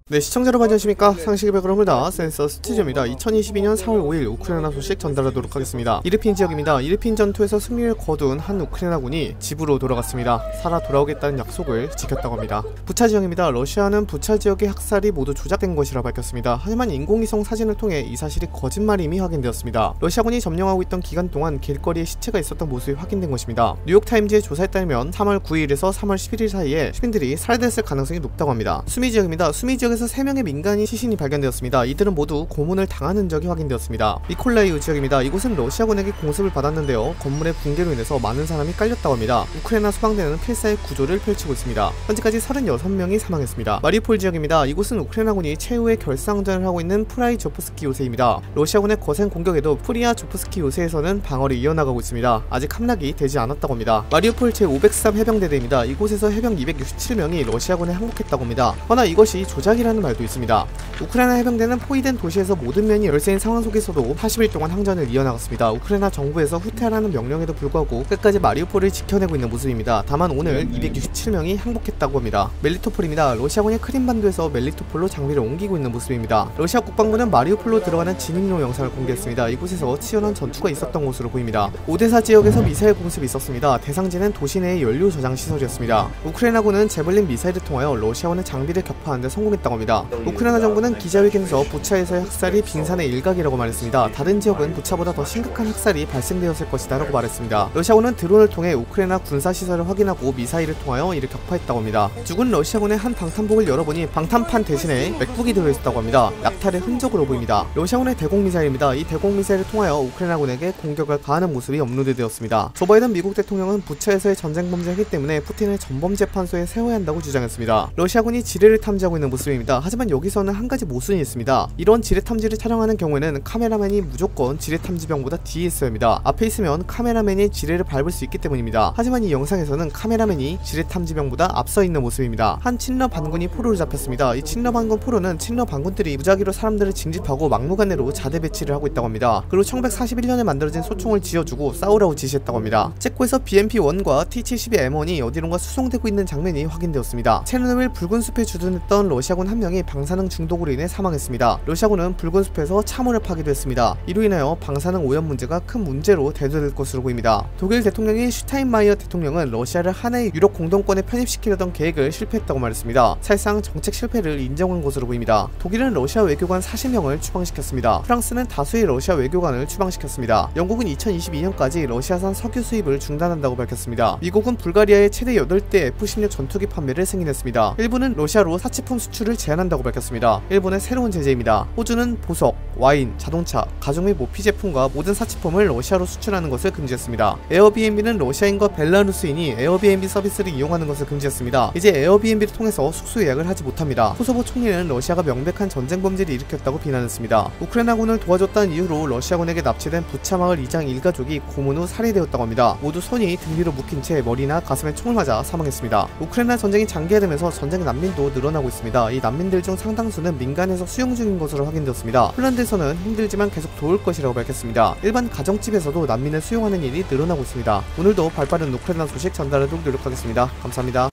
네, 시청자 여러분 안녕하십니까. 상식의 백그룹입니다. 센서 스튜디오입니다. 2022년 4월 5일 우크라이나 소식 전달하도록 하겠습니다. 이르핀 지역입니다. 이르핀 전투에서 승리를 거둔 한 우크라이나군이 집으로 돌아갔습니다. 살아 돌아오겠다는 약속을 지켰다고 합니다. 부차 지역입니다. 러시아는 부차 지역의 학살이 모두 조작된 것이라 밝혔습니다. 하지만 인공위성 사진을 통해 이 사실이 거짓말임이 확인되었습니다. 러시아군이 점령하고 있던 기간 동안 길거리에 시체가 있었던 모습이 확인된 것입니다. 뉴욕타임즈의 조사에 따르면 3월 9일에서 3월 11일 사이에 시민들이 살해됐을 가능성이 높다고 합니다. 수미 지역입니다. 수미 지역에서 3명의 민간인 시신이 발견되었습니다. 이들은 모두 고문을 당한 흔적이 확인되었습니다. 미콜라이우 지역입니다. 이곳은 러시아군에게 공습을 받았는데요. 건물의 붕괴로 인해서 많은 사람이 깔렸다고 합니다. 우크라이나 소방대는 필사의 구조를 펼치고 있습니다. 현재까지 36명이 사망했습니다. 마리우폴 지역입니다. 이곳은 우크라이나군이 최후의 결사항전을 하고 있는 프라이조프스키 요새입니다. 러시아군의 거센 공격에도 프리아조프스키 요새에서는 방어를 이어나가고 있습니다. 아직 함락이 되지 않았다고 합니다. 마리우폴 제503 해병대대입니다. 이곳에서 해병 267명이 러시아군에 항복했다고 합니다. 허나 이것이 조작이라는 말도 있습니다. 우크라이나 해병대는 포위된 도시에서 모든 면이 열세인 상황 속에서도 80일 동안 항전을 이어나갔습니다. 우크라이나 정부에서 후퇴하라는 명령에도 불구하고 끝까지 마리우폴을 지켜내고 있는 모습입니다. 다만 오늘 267명이 항복했다고 합니다. 멜리토폴입니다. 러시아군이 크림반도에서 멜리토폴로 장비를 옮기고 있는 모습입니다. 러시아 국방부는 마리우폴로 들어가는 진입로 영상을 공개했습니다. 이곳에서 치열한 전투가 있었던 것으로 보입니다. 오데사 지역에서 미사일 공습이 있었습니다. 대상지는 도시 내의 연료 저장 시설이었습니다. 우크라이나군은 제블린 미사일을 통하여 러시아군의 장비를 격파하는 데 성공했다고 합니다. 우크라이나 정부는 기자회견에서 부차에서의 학살이 빙산의 일각이라고 말했습니다. 다른 지역은 부차보다 더 심각한 학살이 발생되었을 것이다 라고 말했습니다. 러시아군은 드론을 통해 우크라이나 군사시설을 확인하고 미사일을 통하여 이를 격파했다고 합니다. 죽은 러시아군의 한 방탄복을 열어보니 방탄판 대신에 맥북이 들어있었다고 합니다. 약탈의 흔적으로 보입니다. 러시아군의 대공미사일입니다. 이 대공미사일을 통하여 우크라이나군에게 공격을 가하는 모습이 업로드되었습니다. 조 바이든 미국 대통령은 부차에서의 전쟁 범죄이기 때문에 푸틴을 전범재판소에 세워야 한다고 주장했습니다. 러시아군이 지뢰를 탐지하고 있는 모습입니다. 하지만 여기서는 한 가지 모순이 있습니다. 이런 지뢰 탐지를 촬영하는 경우에는 카메라맨이 무조건 지뢰 탐지병보다 뒤에 있어야 합니다. 앞에 있으면 카메라맨이 지뢰를 밟을 수 있기 때문입니다. 하지만 이 영상에서는 카메라맨이 지뢰 탐지병보다 앞서 있는 모습입니다. 한 친러 반군이 포로를 잡혔습니다. 이 친러 반군 포로는 친러 반군들이 무작위로 사람들을 징집하고 막무가내로 자대 배치를 하고 있다고 합니다. 그리고 1941년에 만들어진 소총을 지어주고 싸우라고 지시했다고 합니다. 체코에서 BMP-1과 T-72M1이 어디론가 수송되고 있는 장면이 확인되었습니다. 체르노빌 붉은 숲에 주둔했던 러시아군 한 명이 방사능 중독으로 인해 사망했습니다. 러시아군은 붉은 숲에서 참호를 파기도 했습니다. 이로 인하여 방사능 오염 문제가 큰 문제로 대두될 것으로 보입니다. 독일 대통령인 슈타인마이어 대통령은 러시아를 하나의 유럽 공동권에 편입시키려던 계획을 실패했다고 말했습니다. 사실상 정책 실패를 인정한 것으로 보입니다. 독일은 러시아 외교관 40명을 추방시켰습니다. 프랑스는 다수의 러시아 외교관을 추방시켰습니다. 영국은 2022년까지 러시아산 석유 수입을 중단한다고 밝혔습니다. 미국은 불가리아에 최대 8대 F-16 전투기 판매를 승인했습니다. 일본은 러시아로 사치품 수출을 제한한다고 밝혔습니다. 일본의 새로운 제재입니다. 호주는 보석, 와인, 자동차, 가죽 및 모피 제품과 모든 사치품을 러시아로 수출하는 것을 금지했습니다. 에어비앤비는 러시아인과 벨라루스인이 에어비앤비 서비스를 이용하는 것을 금지했습니다. 이제 에어비앤비를 통해서 숙소 예약을 하지 못합니다. 코소보 총리는 러시아가 명백한 전쟁 범죄를 일으켰다고 비난했습니다. 우크라이나군을 도와줬다는 이유로 러시아군에게 납치된 부차마을 이장 일가족이 고문 후 살해되었다고 합니다. 모두 손이 등 뒤로 묶인 채 머리나 가슴에 총을 맞아 사망했습니다. 우크라이나 전쟁이 장기화되면서 전쟁 난민도 늘어나고 있습니다. 이 난민들 중 상당수는 민간에서 수용 중인 것으로 확인되었습니다. 폴란드에서는 힘들지만 계속 도울 것이라고 밝혔습니다. 일반 가정집에서도 난민을 수용하는 일이 늘어나고 있습니다. 오늘도 발빠른 우크라이나 소식 전달하도록 노력하겠습니다. 감사합니다.